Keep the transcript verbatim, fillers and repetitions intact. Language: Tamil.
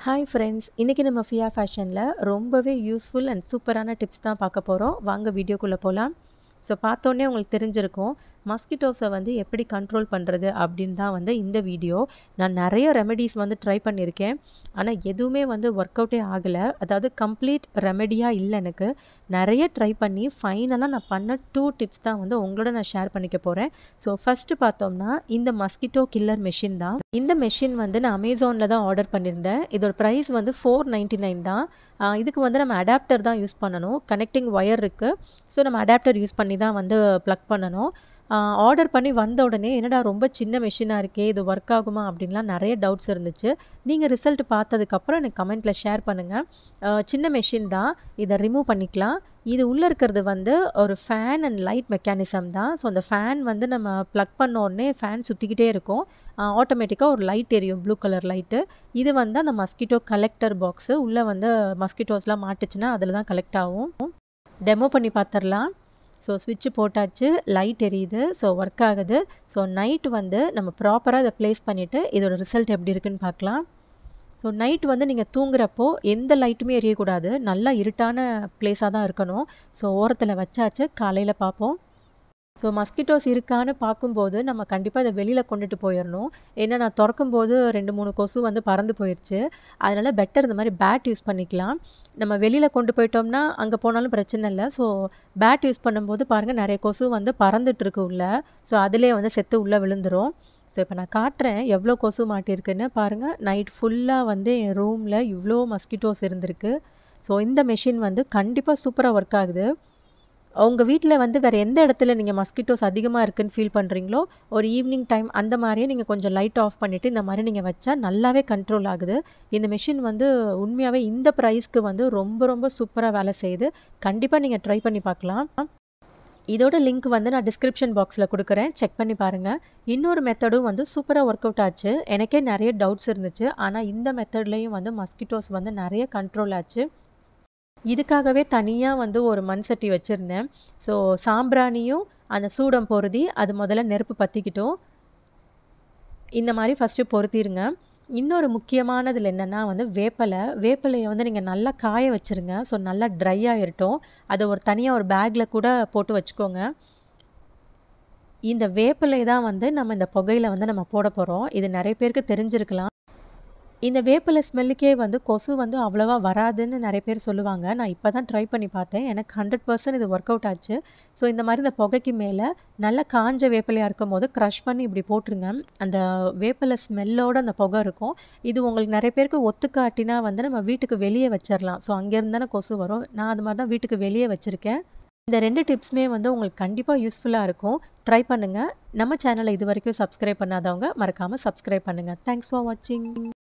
ஹாய் ஃப்ரெண்ட்ஸ், இன்றைக்கி நம்ம ஃபியா ஃபேஷனில் ரொம்பவே யூஸ்ஃபுல் அண்ட் சூப்பரான டிப்ஸ் தான் பார்க்க போகிறோம். வாங்க வீடியோக்குள்ளே போகலாம். ஸோ பார்த்தோன்னே உங்களுக்கு தெரிஞ்சிருக்கும் மஸ்கிட்டோஸை வந்து எப்படி கண்ட்ரோல் பண்ணுறது அப்படின்னு தான் வந்து இந்த வீடியோ. நான் நிறைய ரெமெடிஸ் வந்து ட்ரை பண்ணியிருக்கேன், ஆனால் எதுவுமே வந்து ஒர்க் அவுட்டே ஆகலை. அதாவது கம்ப்ளீட் ரெமெடியாக இல்லை. எனக்கு நிறைய ட்ரை பண்ணி ஃபைனலாக நான் பண்ண டூ டிப்ஸ் தான் வந்து உங்களோட நான் ஷேர் பண்ணிக்க போகிறேன். ஸோ ஃபஸ்ட்டு பார்த்தோம்னா இந்த மஸ்கிட்டோ கில்லர் மெஷின் தான். இந்த மெஷின் வந்து நான் அமேசானில் தான் ஆர்டர் பண்ணியிருந்தேன். இதோட ப்ரைஸ் வந்து ஃபோர் நைன்ட்டி நைன் தான். இதுக்கு வந்து நம்ம அடாப்டர் தான் யூஸ் பண்ணணும். கனெக்டிங் ஒயர் இருக்குது. ஸோ நம்ம அடாப்டர் யூஸ் பண்ணி தான் வந்து ப்ளக் பண்ணணும். ஆர்டர் பண்ணி வந்த உடனே என்னடா ரொம்ப சின்ன மெஷினாக இருக்கே, இது ஒர்க் ஆகுமா அப்படின்லாம் நிறைய டவுட்ஸ் இருந்துச்சு. நீங்கள் ரிசல்ட் பார்த்ததுக்கப்புறம் எனக்கு கமெண்ட்டில் ஷேர் பண்ணுங்கள். சின்ன மெஷின் தான், இதை ரிமூவ் பண்ணிக்கலாம். இது உள்ளே இருக்கிறது வந்து ஒரு ஃபேன் அண்ட் லைட் மெக்கானிசம் தான். ஸோ அந்த ஃபேன் வந்து நம்ம ப்ளக் பண்ண உடனே ஃபேன் சுற்றிக்கிட்டே இருக்கும். ஆட்டோமேட்டிக்காக ஒரு லைட் எரியும், ப்ளூ கலர் லைட்டு. இது வந்து அந்த மஸ்கிட்டோ கலெக்டர் பாக்ஸு. உள்ளே வந்து மஸ்கிட்டோஸ்லாம் மாட்டுச்சுன்னா அதில் தான் கலெக்ட் ஆகும். டெமோ பண்ணி பார்த்துடலாம். ஸோ ஸ்விட்ச்சு போட்டாச்சு, லைட் எரியுது, ஸோ ஒர்க் ஆகுது. ஸோ நைட் வந்து நம்ம ப்ராப்பராக இதை ப்ளேஸ் பண்ணிவிட்டு இதோட ரிசல்ட் எப்படி இருக்குன்னு பார்க்கலாம். ஸோ நைட் வந்து நீங்கள் தூங்குறப்போ எந்த லைட்டுமே எரியக்கூடாது, நல்லா இருட்டான பிளேஸாக தான் இருக்கணும். ஸோ ஓரத்தில் வச்சாச்சு, காலையில் பார்ப்போம். ஸோ மஸ்கிட்டோஸ் இருக்கான்னு பார்க்கும்போது நம்ம கண்டிப்பாக இதை வெளியில் கொண்டுட்டு போயிடணும். ஏன்னா நான் திறக்கும்போது ரெண்டு மூணு கொசு வந்து பறந்து போயிடுச்சு. அதனால் பெட்டர் இந்த மாதிரி பேட் யூஸ் பண்ணிக்கலாம். நம்ம வெளியில் கொண்டு போயிட்டோம்னா அங்கே போனாலும் பிரச்சனை இல்லை. ஸோ பேட் யூஸ் பண்ணும்போது பாருங்கள், நிறைய கொசு வந்து பறந்துட்டுருக்கு உள்ளே. ஸோ அதிலே வந்து செத்து உள்ளே விழுந்துடும். ஸோ இப்போ நான் காட்டுறேன் எவ்வளோ கொசு மாட்டியிருக்குன்னு பாருங்கள். நைட் ஃபுல்லாக வந்து என் ரூமில் இவ்வளோ மஸ்கிட்டோஸ் இருந்திருக்கு. ஸோ இந்த மெஷின் வந்து கண்டிப்பாக சூப்பராக ஒர்க் ஆகுது. உங்கள் வீட்டில் வந்து வேறு எந்த இடத்துல நீங்கள் மஸ்கிட்டோஸ் அதிகமாக இருக்குதுன்னு ஃபீல் பண்ணுறீங்களோ, ஒரு ஈவினிங் டைம் அந்த மாதிரியே நீங்கள் கொஞ்சம் லைட் ஆஃப் பண்ணிவிட்டு இந்த மாதிரி நீங்கள் வச்சா நல்லாவே கண்ட்ரோல் ஆகுது. இந்த மெஷின் வந்து உண்மையாகவே இந்த ப்ரைஸ்க்கு வந்து ரொம்ப ரொம்ப சூப்பராக வேலை செய்யுது. கண்டிப்பாக நீங்கள் ட்ரை பண்ணி பார்க்கலாம். இதோட லிங்க் வந்து நான் டிஸ்கிரிப்ஷன் பாக்ஸில் கொடுக்குறேன், செக் பண்ணி பாருங்கள். இன்னொரு மெத்தடும் வந்து சூப்பராக ஒர்க் அவுட் ஆச்சு. எனக்கே நிறைய டவுட்ஸ் இருந்துச்சு, ஆனால் இந்த மெத்தட்லேயும் வந்து மஸ்கிட்டோஸ் வந்து நிறைய கண்ட்ரோல் ஆச்சு. இதுக்காகவே தனியாக வந்து ஒரு மண் சட்டி வச்சுருந்தேன். ஸோ சாம்பிராணியும் அந்த சூடம் பொருதி அது முதல்ல நெருப்பு பற்றிக்கிட்டோம். இந்த மாதிரி ஃபஸ்ட்டு பொருத்திடுங்க. இன்னொரு முக்கியமானதில் என்னென்னா வந்து வேப்பலை. வேப்பலையை வந்து நீங்கள் நல்லா காய வச்சுருங்க. ஸோ நல்லா ட்ரை ஆகிரட்டும். அதை ஒரு தனியாக ஒரு பேக்கில் கூட போட்டு வச்சுக்கோங்க. இந்த வேப்பலை தான் வந்து நம்ம இந்த புகையில் வந்து நம்ம போட போகிறோம். இது நிறைய பேருக்கு தெரிஞ்சிருக்கலாம். இந்த வேப்பிலை ஸ்மெல்லுக்கே வந்து கொசு வந்து அவ்வளோவா வராதுன்னு நிறைய பேர் சொல்லுவாங்க. நான் இப்போ தான் ட்ரை பண்ணி பார்த்தேன். எனக்கு ஹண்ட்ரட் பர்சன்ட் இது ஒர்க் அவுட் ஆச்சு. ஸோ இந்த மாதிரி இந்த புகைக்கு மேலே நல்லா காஞ்ச வேப்பிலையாக இருக்கும் போது க்ரஷ் பண்ணி இப்படி போட்டுருங்க. அந்த வேப்பிலை ஸ்மெல்லோடு அந்த புகை இருக்கும். இது உங்களுக்கு நிறைய பேருக்கு ஒத்துக்காட்டினா வந்து நம்ம வீட்டுக்கு வெளியே வச்சிடலாம். ஸோ அங்கேருந்து தானே கொசு வரும். நான் அது மாதிரி தான் வீட்டுக்கு வெளியே வச்சுருக்கேன். இந்த ரெண்டு டிப்ஸுமே வந்து உங்களுக்கு கண்டிப்பாக யூஸ்ஃபுல்லாக இருக்கும். ட்ரை பண்ணுங்கள். நம்ம சேனலை இது வரைக்கும் சப்ஸ்கிரைப் பண்ணாதவங்க மறக்காமல் சப்ஸ்கிரைப் பண்ணுங்கள். தேங்க்ஸ் ஃபார் வாட்சிங்.